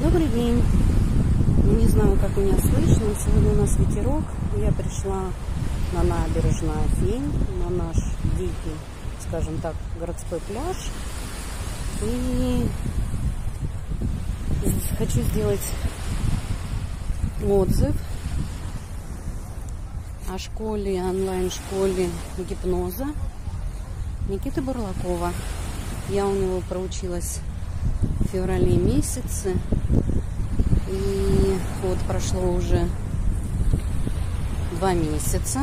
Добрый день. Не знаю, как меня слышно. Сегодня у нас ветерок. Я пришла на набережную Афень, на наш дикий, скажем так, городской пляж. И хочу сделать отзыв о школе, онлайн-школе гипноза Никиты Бурлакова. Я у него проучилась в феврале месяце. И вот прошло уже 2 месяца.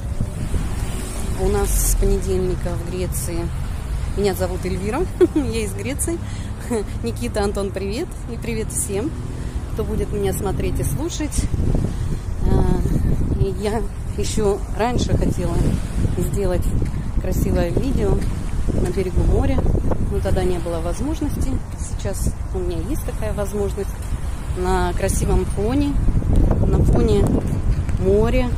У нас с понедельника в Греции. Меня зовут Эльвира, я из Греции. Никита, Антон, привет. И привет всем, кто будет меня смотреть и слушать. И я еще раньше хотела сделать красивое видео на берегу моря, но тогда не было возможности. Сейчас у меня есть такая возможность. На красивом фоне, на фоне моря.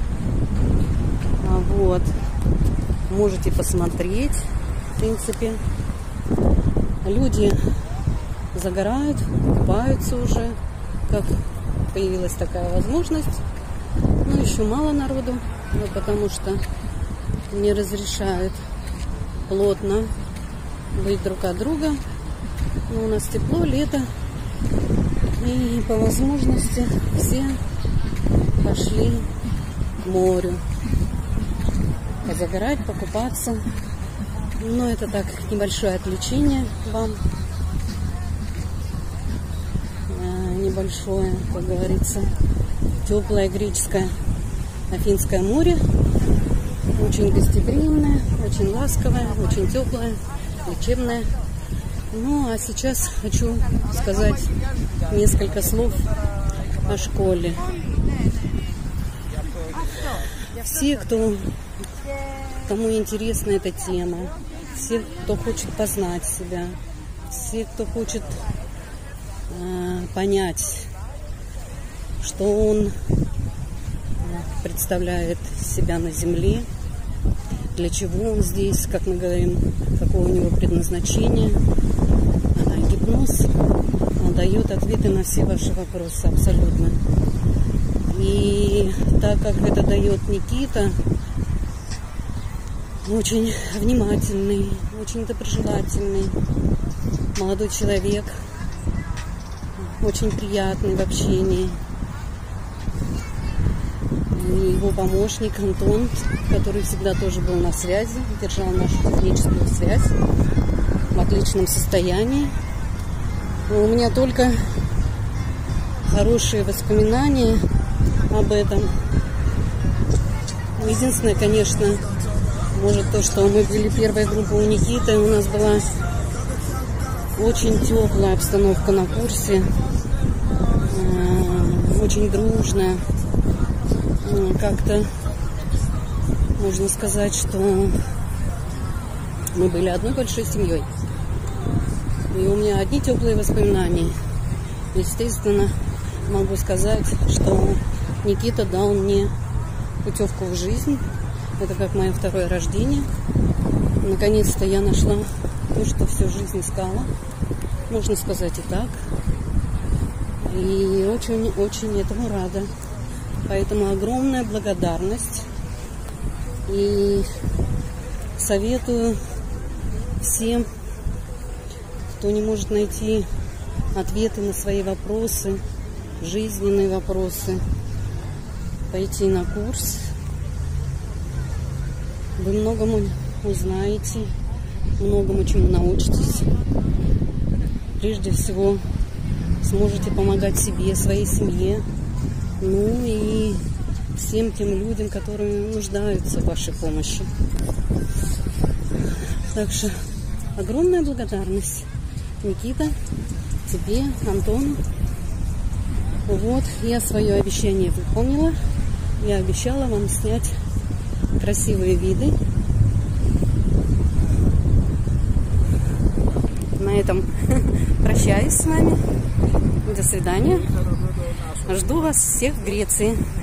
Вот. Можете посмотреть, в принципе. Люди загорают, купаются уже, как появилась такая возможность. Но еще мало народу, потому что не разрешают плотно быть друг от друга. Но у нас тепло, лето. И по возможности все пошли к морю позагорать, покупаться. Но это так, небольшое отвлечение вам. Небольшое, как говорится, теплое греческое Афинское море. Очень гостеприимное, очень ласковое, очень теплое, лечебное. Ну, а сейчас хочу сказать несколько слов о школе. Все, кому интересна эта тема, все, кто хочет познать себя, все, кто хочет понять, что он представляет себя на земле, для чего он здесь, как мы говорим, какое у него предназначение. Гипноз дает ответы на все ваши вопросы абсолютно. И так как это дает Никита, очень внимательный, очень доброжелательный молодой человек, очень приятный в общении. И его помощник Антон, который всегда тоже был на связи, держал нашу техническую связь в отличном состоянии. У меня только хорошие воспоминания об этом. Единственное, конечно, может то, что мы были первой группой у Никиты, у нас была очень теплая обстановка на курсе, очень дружная. Как-то можно сказать, что мы были одной большой семьей. И у меня одни теплые воспоминания. Естественно, могу сказать, что Никита дал мне путевку в жизнь. Это как мое второе рождение. Наконец-то я нашла то, что всю жизнь искала. Можно сказать и так. И очень-очень этому рада. Поэтому огромная благодарность. И советую всем, кто не может найти ответы на свои вопросы, жизненные вопросы, пойти на курс. Вы многому узнаете, многому чему научитесь. Прежде всего, сможете помогать себе, своей семье, ну и всем тем людям, которые нуждаются в вашей помощи. Так что огромная благодарность, Никита, тебе, Антону. Вот, я свое обещание выполнила. Я обещала вам снять красивые виды. На этом прощаюсь с вами. До свидания. Жду вас всех в Греции.